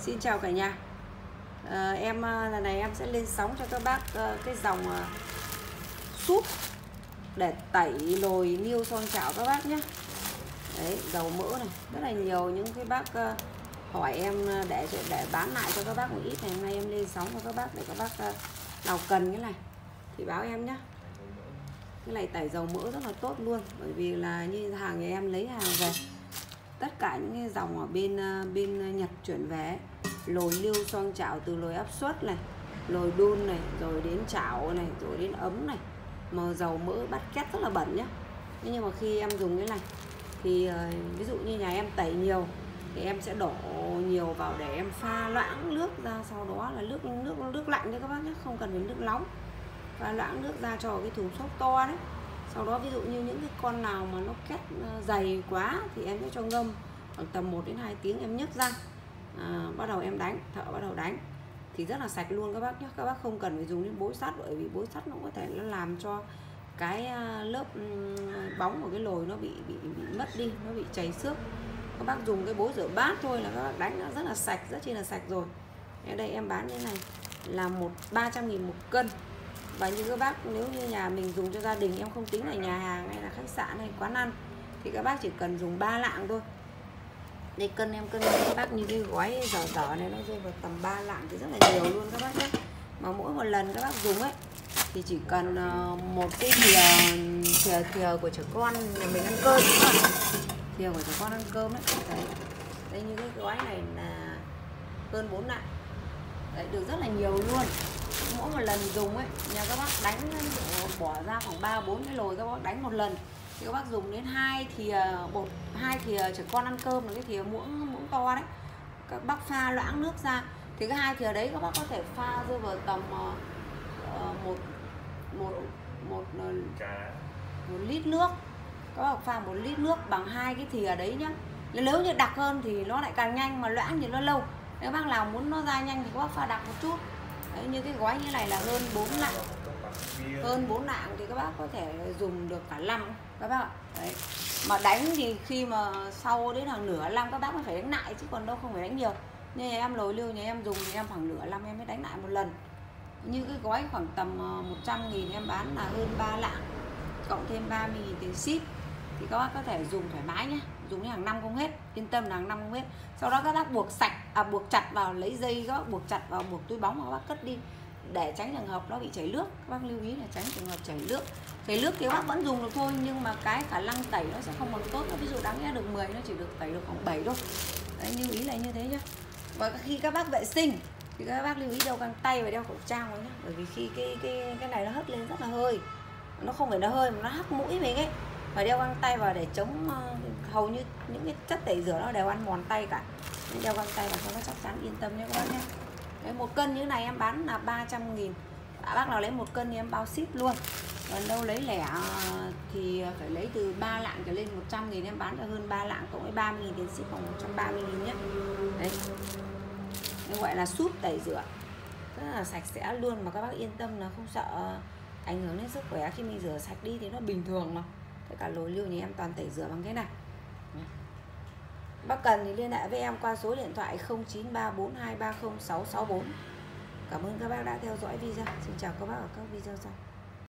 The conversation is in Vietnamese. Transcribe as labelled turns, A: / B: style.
A: Xin chào cả nhà. Lần này em sẽ lên sóng cho các bác cái dòng súp để tẩy lồi niêu son chảo các bác nhé. Đấy, dầu mỡ này, rất là nhiều những cái bác hỏi em để bán lại cho các bác một ít này. Hôm nay em lên sóng cho các bác để các bác nào cần cái này thì báo em nhé. Cái này tẩy dầu mỡ rất là tốt luôn, bởi vì là như hàng nhà em lấy hàng về tất cả những cái dòng ở bên Nhật chuyển về, lồi niêu son chảo, từ lồi áp suất này, lồi đun này, rồi đến chảo này, rồi đến ấm này, mà dầu mỡ bát két rất là bẩn nhá. Nhưng mà khi em dùng cái này thì ví dụ như nhà em tẩy nhiều thì em sẽ đổ nhiều vào để em pha loãng nước ra, sau đó là nước lạnh đấy các bác nhé, không cần phải nước nóng. Pha loãng nước ra cho cái thùng xốp to đấy. Sau đó ví dụ như những cái con nào mà nó két dày quá thì em sẽ cho ngâm khoảng tầm 1 đến 2 tiếng, em nhấc ra, bắt đầu em đánh, thợ bắt đầu đánh thì rất là sạch luôn các bác nhé. Các bác không cần phải dùng đến bối sắt, bởi vì bối sắt nó có thể nó làm cho cái lớp bóng của cái lồi nó bị mất đi, nó bị chảy xước. Các bác dùng cái bối rửa bát thôi là các bác đánh nó rất là sạch, rất chi là sạch rồi. Ở đây em bán như này là 300.000 một cân. Và như các bác nếu như nhà mình dùng cho gia đình, em không tính là nhà hàng hay là khách sạn hay quán ăn, thì các bác chỉ cần dùng 3 lạng thôi. Đây cân em cân các bác, như cái gói dở này nó rơi vào tầm 3 lạng thì rất là nhiều luôn các bác nhé. Mà mỗi một lần các bác dùng ấy thì chỉ cần một cái thìa của trẻ con nhà mình ăn cơm, thìa của trẻ con ăn cơm ấy. Đây như cái gói này là hơn 4 lạng. Đấy, được rất là nhiều luôn. Mỗi một lần dùng ấy, nhà các bác đánh bỏ ra khoảng 3-4 cái lồi, các bác đánh một lần thì các bác dùng đến 2 thìa trẻ con ăn cơm, là cái thìa muỗng to đấy. Các bác pha loãng nước ra thì cái 2 thìa đấy các bác có thể pha rơi vào tầm một lít nước. Các bác pha 1 lít nước bằng 2 cái thìa đấy nhá. Nếu như đặc hơn thì nó lại càng nhanh, mà loãng thì nó lâu. Nếu bác nào muốn nó ra nhanh thì các bác pha đặc một chút. Đấy, như cái gói như này là hơn 4 lạng. Hơn 4 lạng thì các bác có thể dùng được cả năm các bác ạ. Đấy. Mà đánh thì khi mà sau đến hàng nửa năm các bác mới phải đánh lại, chứ còn đâu không phải đánh nhiều. Như nhà em lồi niêu nhà em dùng thì em khoảng nửa năm em mới đánh lại một lần. Như cái gói khoảng tầm 100.000 em bán là hơn 3 lạng, cộng thêm 30.000 tiền ship thì các bác có thể dùng thoải mái nhé, dùng hàng năm không hết, yên tâm là hàng năm không hết. Sau đó các bác buộc chặt vào, lấy dây các bác buộc chặt vào, buộc túi bóng mà các bác cất đi để tránh trường hợp nó bị chảy nước. Các bác lưu ý là tránh trường hợp chảy nước thì các bác vẫn dùng được thôi, nhưng mà cái khả năng tẩy nó sẽ không bằng tốt. Ví dụ đáng lẽ được 10 nó chỉ được tẩy được khoảng 7 thôi. Đấy, lưu ý là như thế nhá. Và khi các bác vệ sinh thì các bác lưu ý đeo găng tay và đeo khẩu trang vào nhá, bởi vì khi cái này nó hất lên rất là hơi, nó không phải nó hơi mà nó hắt mũi mình ấy. Và đeo găng tay vào để chống hầu như những cái chất tẩy rửa nó đều ăn mòn tay cả. Nên đeo găng tay vào cho nó chắc chắn, yên tâm nhé các bác nhé. Đấy, 1 cân như này em bán là 300.000. Bác nào lấy 1 cân thì em bao ship luôn. Còn đâu lấy lẻ thì phải lấy từ 3 lạng trở lên, 100.000 em bán cho hơn 3 lạng cộng với 30.000 tiền ship, khoảng 130.000 nhé. Đấy. Nó gọi là súp tẩy rửa rất là sạch sẽ luôn, mà các bác yên tâm là không sợ ảnh hưởng đến sức khỏe. Khi mình rửa sạch đi thì nó bình thường mà. Tất cả lồi niêu nhà em toàn tẩy rửa bằng cái này. Bác cần thì liên hệ với em qua số điện thoại 0934230664. Cảm ơn các bác đã theo dõi video. Xin chào các bác ở các video sau.